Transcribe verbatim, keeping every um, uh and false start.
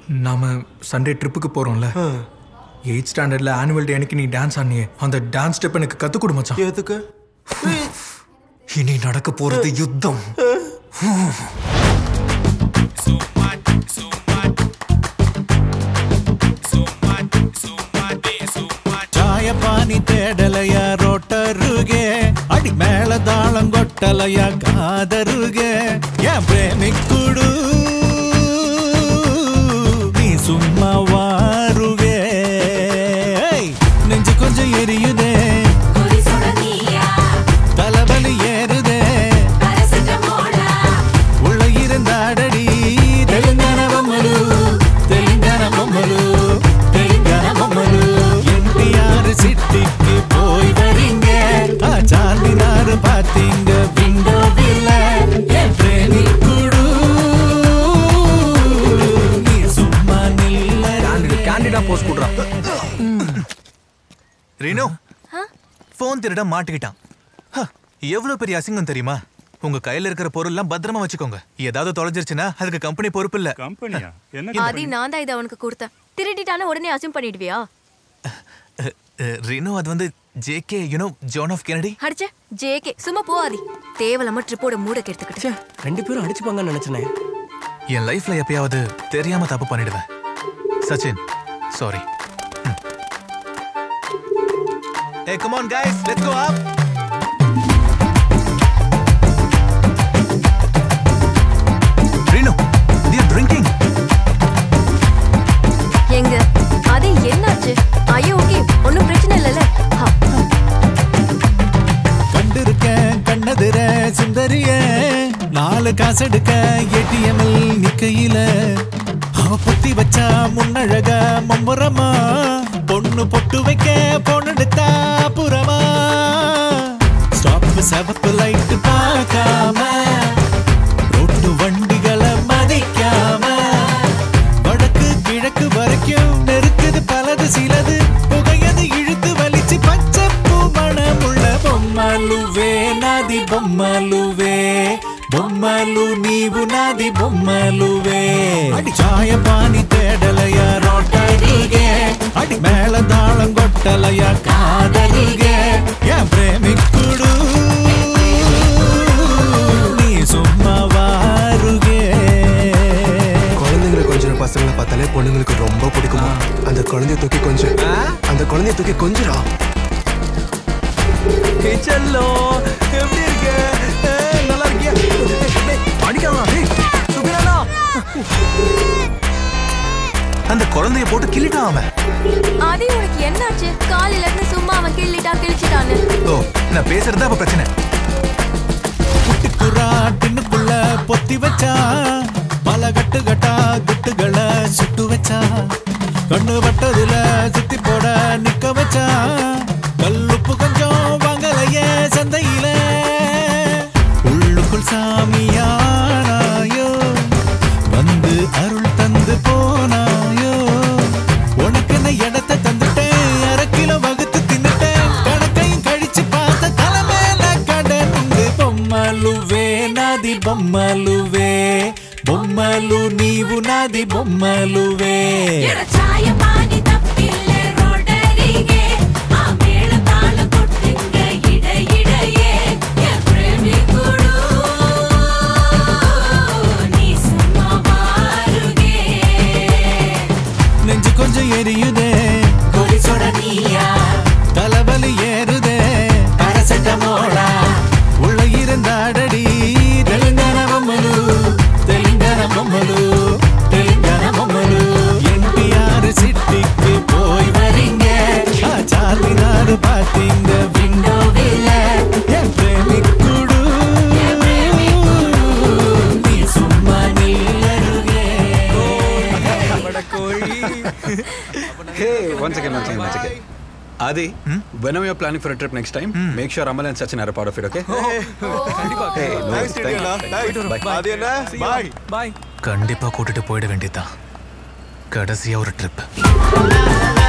நாம சண்டே ட்ரிப்புக்கு போறோம்ல, எயிட் ஸ்டாண்டர்ட்ல ஆனுவல் டே அன்னைக்கு நீ டான்ஸ் ஆடினியே, அந்த டான்ஸ் ஸ்டெப் எனக்கு கத்துக் கொடு மச்சான். எதுக்கு? இனி நடக்க போறது யுத்தம். சாயப்பானி தேடலையா ரோட்டருகே, அடி மேல தாளம் கொட்டலையா காதருகே, என் பிரேமிக்குடு நீ சும்மா வாருவே, நெஞ்சு கொஞ்சம் எரியுதே, தலைவலி ஏறுதே, உள்ள இருந்தாடடி தெலுங்கான பொம்மலு, தெலுங்கான பொம்மலு, தெலுங்கான பொம்மலு. என்டிஆர் சிட்டிக்கு போய் வரீங்க, சார்மினார் பாத்தீங்க விண்டோவில, என் பிரேமிக்குடு நீ சும்மா நில்ல. கேண்டிடா போஸ்ட் போடுறா. ரீனு போன் திருட மாட்டிக்கிட்டான். எவ்வளவு பெரிய அசிங்கம் தெரியுமா? உங்க கையில இருக்கிற பொருள் எல்லாம் பத்திரமா வச்சுக்கோங்க. ஏதாவது தொலைஞ்சிருச்சுன்னா அதுக்கு கம்பெனி பொறுப்பு இல்ல. கம்பெனியா? என்ன? ஆதி நான் தான் இத அவனுக்கு கொடுத்தேன். திருடிட்டானே உடனே அசிம் பண்ணிடுவியா? ரீனு அது வந்து JK, you know John of Kennedy. அடிச்சே ஜேகே சும்மா போ ஆதி. தேவலமா ட்ரிப்போட மூட கெடுத்துக்கிட்டு. ரெண்டு பேரும் அடிச்சுப்பாங்கன்னு நினைச்சனே. என் லைஃப்ல எப்பயாவது தெரியாம தப்பு பண்ணிடுவேன். Sachin sorry. Hey, come on guys, let's go up. Renu, they are drinking. எங்க அது என்னாச்சு? ஐயோ ஓகே, ஒண்ணும் பிரச்சனை இல்லல. கண்டிருக்கேன் கண்ணதுர சுந்தரிய, நாலு காசு எடுக்க ஏடிஎம்மில் நிக்கையில, அவ பொத்தி வச்சா முன்னழக மும்முரமா, பொண்ணு பொட்டு வைக்க பொண்ணெடுத்தா புறமா, ஸ்டாப் செவப்பு லைட் பார்க்காம, ரோட்டு வண்டிகளை மதிக்காம, வடக்கு கிழக்கு வரைக்கும் நெருக்குது பலது சிலது, புகையது இழுத்து வலிச்சு பச்சை பூ மணமுள்ள பொம்மலுவே நாதி பொம்மலுவே, பொம்மலு நீவு நாதி பொம்மலுவே, அடி சாயப்பானி தேடலையா ரோட்டருகே, அடி மேல தாளம் கொட்டலையா காதருகே, என் பிரேமிக்குடு நீ சும்மா வாருகே. குழந்தைங்களை கொஞ்சம் பசங்களை பார்த்தாலே பொண்ணுங்களுக்கு ரொம்ப பிடிக்குமா? அந்த குழந்தைய தூக்கி கொஞ்சம், அந்த குழந்தைய தூக்கி கொஞ்சரா. செல்லோ எப்படி இருக்க? நல்லா இருக்கியா? அடிக்கலாம். சுபிரானா அந்த குழந்தைய போட்டு கிள்ளிட்டான் அவன். ஆதி உனக்கு என்னாச்சு? காலையில இருந்து சும்மா அவன் கிள்ளிட்டா கிழிச்சிட்டானு. ஓ, நான் பேசுறதா அப்ப பிரச்சனை. குட்டிக்குறா டின்னுக்குள்ள பொத்தி வச்சா, பல கட்டு கட்டா குட்டுகளை சுட்டு வச்சா, கண்ணு வட்டதுல சுத்தி போட நிக்க வச்சா, கல்லுப்பு கொஞ்சம் வாங்கலையே சந்தையில, உள்ளுக்குள் சாமியானாயோ, வந்து அருள் தந்து போனாயோ, உனக்கு என்ன இடத்தை தந்துட்டேன், அரை கிலோ வகுத்து தின்னுட்டேன், கணக்கையும் கழிச்சு பார்த்த தலைமையில கடன் உண்டு. பொம்மலுவே நாதி பொம்மலுவே, பொம்மலு நீவு நாதி பொம்மலுவே. நெஞ்சு கொஞ்சம் எரியுதே, தலைவலி ஏறுதே, பாராசெட்டமோலா, உள்ள இருந்தாடடி தெலுங்கான பொம்மலு, தெலுங்கான பொம்மலு, தெலுங்கான பொம்மலு. என்டிஆர் சிட்டிக்கு போய் வரீங்க, சார்மினார் பாத்தீங்க விண்டோவில, என் பிரேமிக்குடு நீ சும்மா நில்லருகே. Hey, one second, one second, one second. Adi, hmm? whenever you're planning for a trip next time, hmm? make sure Amal and Sachin are a part of it, okay? Oh, oh. Hey, no, thanks, thank you. Bye. Adi, bye. Bye. கண்டிப்பா கூட்டிட்டு போயிட வேண்டியதான். கடைசியா ஒரு trip.